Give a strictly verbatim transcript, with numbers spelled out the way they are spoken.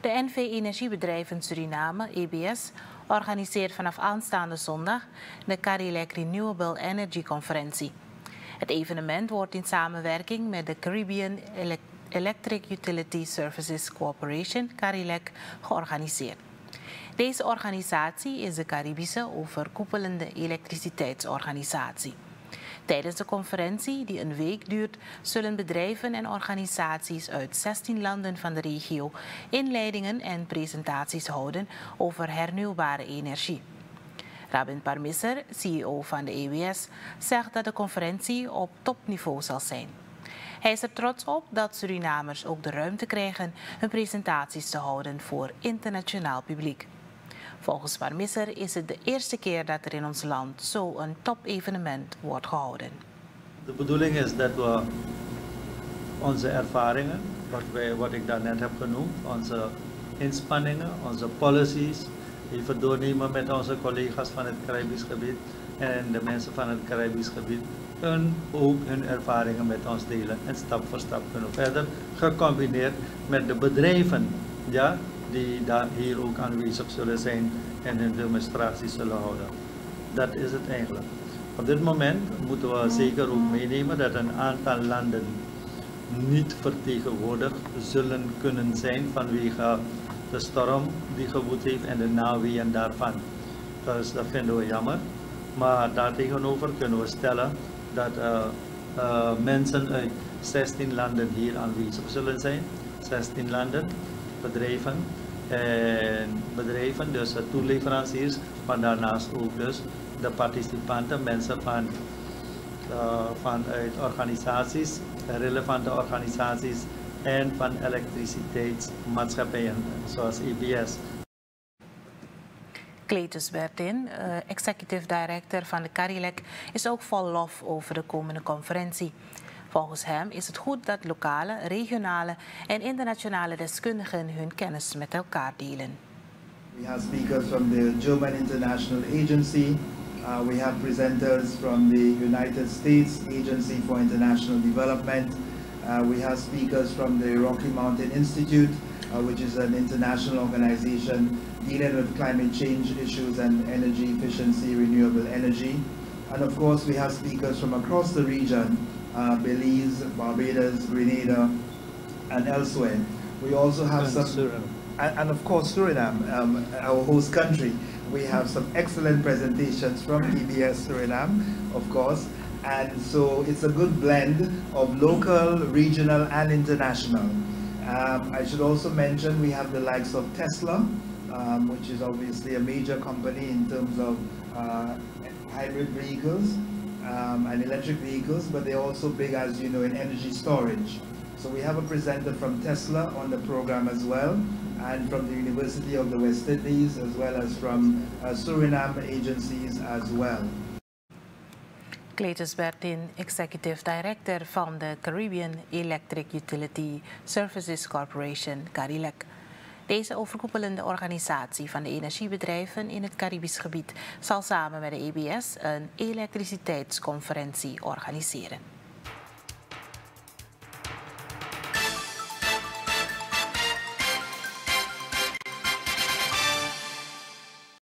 De N V Energiebedrijven Suriname, E B S, organiseert vanaf aanstaande zondag de Carilec Renewable Energy Conferentie. Het evenement wordt in samenwerking met de Caribbean Electric Utility Services Corporation, Carilec, georganiseerd. Deze organisatie is de Caribische overkoepelende elektriciteitsorganisatie. Tijdens de conferentie, die een week duurt, zullen bedrijven en organisaties uit zestien landen van de regio inleidingen en presentaties houden over hernieuwbare energie. Rabin Parmisser, C E O van de E B S, zegt dat de conferentie op topniveau zal zijn. Hij is er trots op dat Surinamers ook de ruimte krijgen hun presentaties te houden voor internationaal publiek. Volgens Parmisser is het de eerste keer dat er in ons land zo'n top-evenement wordt gehouden. De bedoeling is dat we onze ervaringen, wat, wij, wat ik daarnet heb genoemd, onze inspanningen, onze policies, even doornemen met onze collega's van het Caribisch gebied en de mensen van het Caribisch gebied. Hun ook hun ervaringen met ons delen en stap voor stap kunnen verder, gecombineerd met de bedrijven, ja, die daar hier ook aanwezig zullen zijn en hun demonstraties zullen houden. Dat is het eigenlijk. Op dit moment moeten we zeker ook meenemen dat een aantal landen niet vertegenwoordigd zullen kunnen zijn vanwege de storm die gewoed heeft en de naweeën daarvan. Dus dat vinden we jammer. Maar daartegenover kunnen we stellen dat uh, uh, mensen uit zestien landen hier aanwezig zullen zijn. zestien landen, bedrijven. En bedrijven, dus toeleveranciers, maar daarnaast ook dus de participanten, mensen van, uh, vanuit organisaties, relevante organisaties en van elektriciteitsmaatschappijen zoals E B S. Cletus Bertin, uh, executive director van de Carilec, is ook vol lof over de komende conferentie. Volgens hem is het goed dat lokale, regionale en internationale deskundigen hun kennis met elkaar delen. We have speakers from the German International Agency. Uh, we have presenters from the United States Agency for International Development. Uh, we have speakers from the Rocky Mountain Institute, uh, which is an international organization dealing with climate change issues and energy efficiency, renewable energy. And of course, we have speakers from across the region. Uh, Belize, Barbados, Grenada, and elsewhere. We also have and some, Suriname. And, and of course Suriname, um, our host country. We have some excellent presentations from E B S Suriname, of course, and so it's a good blend of local, regional, and international. Um, I should also mention we have the likes of Tesla, um, which is obviously a major company in terms of uh, hybrid vehicles. Um, and electric vehicles, but they're also big, as you know, in energy storage. So we have a presenter from Tesla on the program as well, and from the University of the West Indies, as well as from uh, Suriname agencies as well. Cletus Bertin, executive director van de Caribbean Electric Utility Services Corporation, Carilec. Deze overkoepelende organisatie van de energiebedrijven in het Caribisch gebied zal samen met de E B S een elektriciteitsconferentie organiseren.